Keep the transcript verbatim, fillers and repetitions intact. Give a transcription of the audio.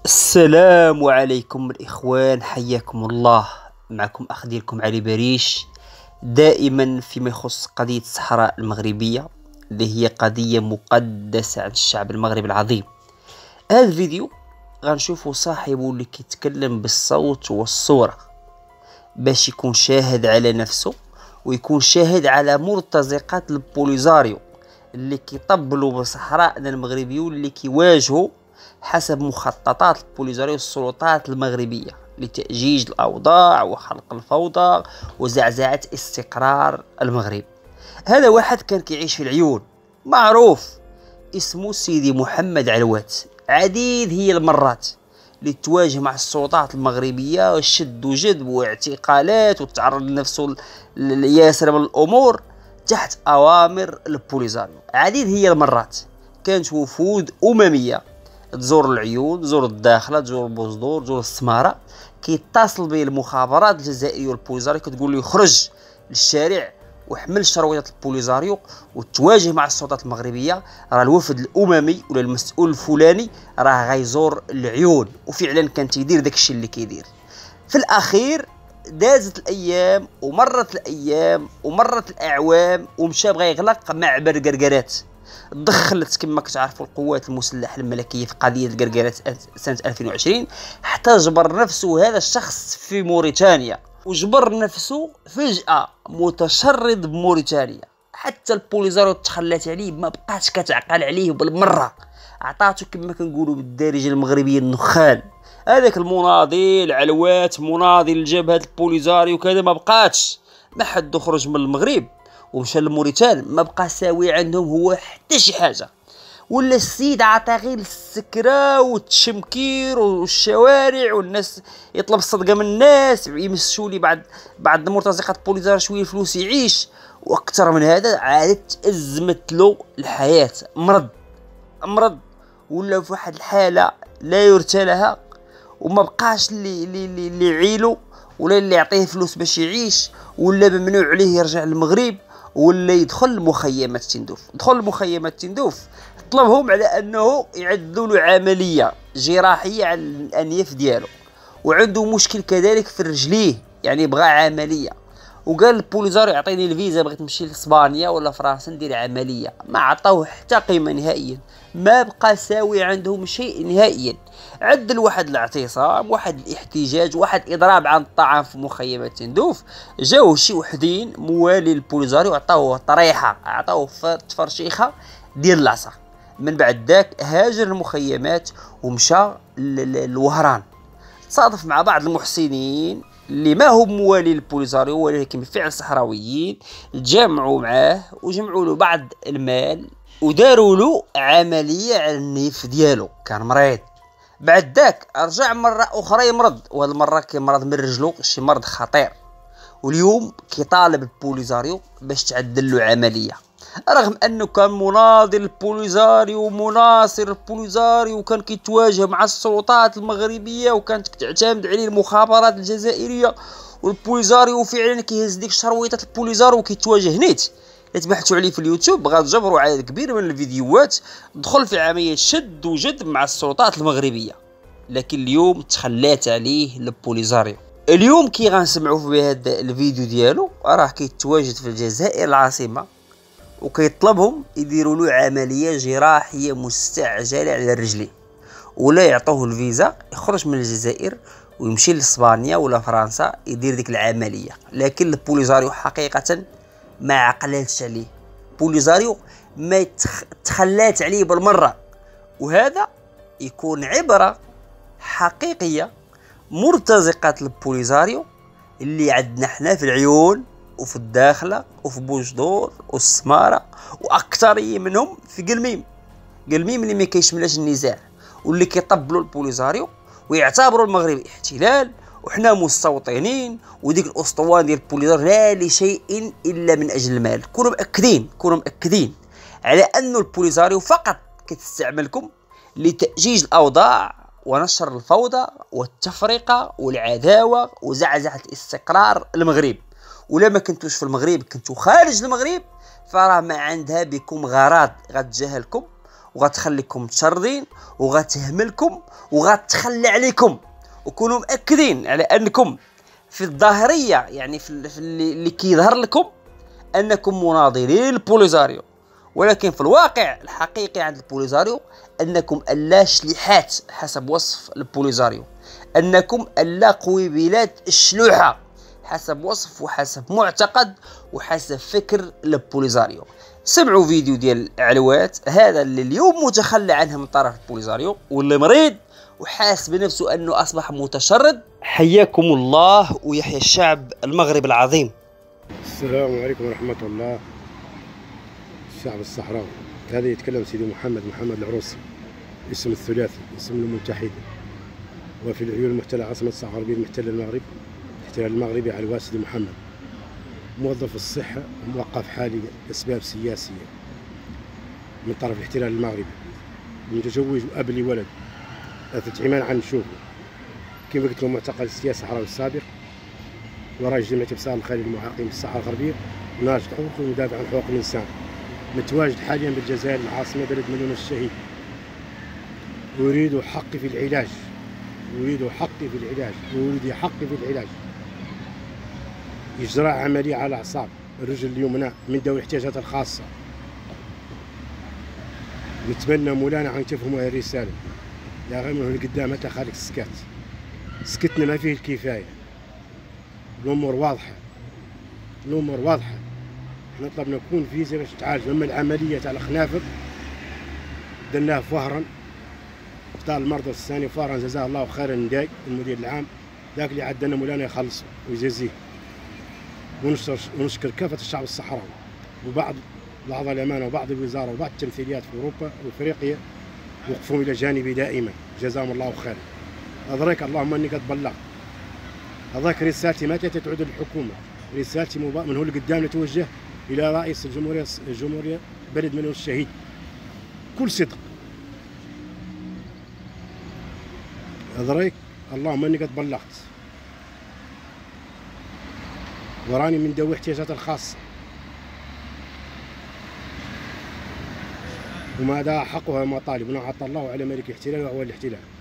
السلام عليكم الإخوان، حياكم الله. معكم أخ ديالكم علي بريش، دائما فيما يخص قضية الصحراء المغربية اللي هي قضية مقدسة عند الشعب المغربي العظيم. هذا الفيديو غنشوفوا صاحبه اللي كيتكلم بالصوت والصورة باش يكون شاهد على نفسه ويكون شاهد على مرتزقات البوليزاريو اللي كيطبلوا بصحراءنا المغربية واللي كيواجهوا حسب مخططات البوليزاريو والسلطات المغربية لتأجيج الأوضاع وخلق الفوضى وزعزعة استقرار المغرب. هذا واحد كان كيعيش في العيون، معروف، اسمه سيدي محمد علوات. عديد هي المرات اللي تواجه مع السلطات المغربية وشد وجذب واعتقالات وتعرض لنفسه لياسر من الأمور تحت أوامر البوليزاريو. عديد هي المرات كانت وفود أممية تزور العيون، تزور الداخله، تزور بوزدور، تزور السماره، كيتصل به المخابرات الجزائريه والبوليزاريو كتقول له يخرج للشارع وحمل شرويطات البوليزاريو وتواجه مع السلطات المغربيه، راه الوفد الاممي ولا المسؤول الفلاني راه غيزور العيون. وفعلا كان تيدير داكشي اللي كيدير. في الاخير دازت الايام ومرت الايام ومرت الاعوام ومشى بغى يغلق معبر قرقرات. دخلت كما كتعرفوا القوات المسلحه الملكيه في قضيه القرقرات سنه ألفين وعشرين، حتى جبر نفسه هذا الشخص في موريتانيا وجبر نفسه فجاه متشرد بموريتانيا. حتى البوليزاريو تخلات عليه، ما بقاتش كتعقل عليه بالمره، عطاتو كما كنقولوا بالدارجه المغربيه النخال. هذاك المناضل العلوات، مناضل الجبهه البوليزاريو وكذا، ما بقاتش. ما حد خرج من المغرب ومشى لموريتان ما بقى ساوي عندهم هو حتى شي حاجه، ولا السيد عطا غير السكره والتشمكير والشوارع والناس يطلب الصدقه من الناس يمسوا لي بعد بعد مرتزقات البوليزار شويه فلوس يعيش. واكثر من هذا عاد تأزمت له الحياه، مرض مرض ولا في واحد الحاله لا يرثى لها، وما بقاش اللي اللي اللي يعيلو ولا اللي يعطيه فلوس باش يعيش، ولا ممنوع عليه يرجع للمغرب، ولا يدخل مخيمات تندوف. دخل مخيمات تندوف، طلبهم على انه يعدوا له عمليه جراحيه على الانياف ديالو، وعنده مشكل كذلك في رجليه، يعني بغى عمليه. وقال البوليزاريو يعطيني الفيزا بغيت نمشي لاسبانيا ولا فرنسا ندير عمليه. ما عطاوه حتى قيمه نهائيا، ما بقى ساوي عندهم شيء نهائيا. عدل واحد الاعتصام، واحد الاحتجاج، واحد اضراب عن الطعام في مخيمات تندوف. جاو شي وحدين موالي البوليزاريو عطاوه طريحه، عطاوه تفرشيخه ديال العصا. من بعد ذاك هاجر المخيمات ومشى للوهران. تصادف مع بعض المحسنين اللي ما هم موالي البوليزاريو ولكن بالفعل صحراويين، تجمعوا معاه وجمعوا له بعض المال وداروا له عمليه على النيف ديالو، كان مريض. بعد ذاك رجع مره اخرى يمرض، وهذه المره كيمرض من رجلو شي مرض خطير، واليوم كيطالب البوليزاريو باش تعدل له عمليه، رغم انه كان مناضل البوليزاريو ومناصر البوليزاريو وكان كيتواجه مع السلطات المغربيه وكانت تعتمد عليه المخابرات الجزائريه والبوليزاريو فعلا كيهز ديك شرويطات البوليزاريو وكيتواجه نيت. تبحثوا عليه في اليوتيوب غتجبروا عدد كبير من الفيديوهات دخل في عمليه شد وجذب مع السلطات المغربيه، لكن اليوم تخلات عليه البوليزاريو. اليوم كي غنسمعوا في هذا الفيديو ديالو راه كيتواجد في الجزائر العاصمه وكيطلبهم يديروا له عمليه جراحيه مستعجله على رجليه، ولا يعطوه الفيزا يخرج من الجزائر ويمشي لاسبانيا ولا فرنسا يدير ديك العمليه. لكن البوليزاريو حقيقه ما عقلاتش عليه، بوليزاريو ما تخلات عليه بالمره. وهذا يكون عبره حقيقيه مرتزقه البوليزاريو اللي عندنا حنا في العيون وفي الداخله وفي بوجدور والسماره، واكثريه منهم في قلميم. قلميم اللي ما كيشملش النزاع واللي كيطبلوا البوليزاريو ويعتبروا المغرب احتلال وحنا مستوطنين، وديك الاسطوانه ديال البوليزاريو لا لشيء الا من اجل المال. كونوا مأكدين كونوا مأكدين على انه البوليزاريو فقط كتستعملكم لتأجيج الاوضاع ونشر الفوضى والتفرقه والعداوه وزعزعه استقرار المغرب. ولا ما كنتوش في المغرب كنتو خارج المغرب، فراه ما عندها بكم غرض غتجاهلكم وغتخليكم متشردين وغتهملكم وغتخلى عليكم. وكونوا مأكدين على انكم في الظاهريه، يعني في اللي كيظهر لكم انكم مناضلين البوليزاريو، ولكن في الواقع الحقيقي عند البوليزاريو انكم الا شليحات حسب وصف البوليزاريو، انكم الا قويبلات الشلوحه حسب وصف وحسب معتقد وحسب فكر البوليزاريو. سمعوا فيديو ديال علوات، هذا اللي اليوم متخلى عنها من طرف البوليزاريو واللي مريض وحاس بنفسه انه اصبح متشرد. حياكم الله ويحيى الشعب المغربي العظيم. السلام عليكم ورحمة الله. الشعب الصحراوي هذا يتكلم سيدي محمد محمد العروسي، اسم الثلاثي، اسم المتحدة، وفي العيون المحتلة عاصمة الصحراء الغربية المحتلة المغرب، الاحتلال المغربي على الواسد محمد، موظف الصحة موقف حالي لأسباب سياسية من طرف الاحتلال المغربي، متزوج وأب لولد ثلاثة عمان عن نشوفه. كما قلت لكم معتقل السياسي الصحراوي السابق، ورئيس جمعية ابصار الخيرية للمعاقين بالصحراء الغربية، وناشط حقوق ومدافع عن حقوق الإنسان، متواجد حاليا بالجزائر العاصمة بلد مليون الشهيد. أريد حقي في العلاج، أريد حقي في العلاج، أريد حقي في العلاج. إجراء عملية على أعصاب الرجل اليمنى من ذوي الاحتياجات الخاصة. نتمنى مولانا أن تفهموا هذه الرسالة. يا غير من قدام متى خالق السكات، سكتنا ما فيه الكفاية. الأمور واضحة، الأمور واضحة. احنا طلبنا نكون فيزا باش تعالج، أما العملية تاع الخنافر درناها فهرا، قطاع المرضى الثاني فهرا جزاه الله خيرا نداي المدير العام، ذاك اللي عدنا مولانا يخلصه ويجازيه. ونشكر ونشكر كافة الشعب الصحراوي وبعض الأعضاء الأمانة وبعض الوزارة وبعض التمثيليات في أوروبا وإفريقيا وقفوا إلى جانبي دائما، جزاهم الله خيرا. أدرك اللهم أني قد بلغت. هذاك رسالتي ما تعود للحكومة، رسالتي من هو اللي قدام نتوجه إلى رئيس الجمهورية الجمهورية بلد مليون الشهيد. كل صدق أدرك اللهم أني قد بلغت، وراني من ذوي الاحتياجات الخاصة، وما دا حقها مطالب ونعطى الله على ملك الاحتلال وهو الاحتلال.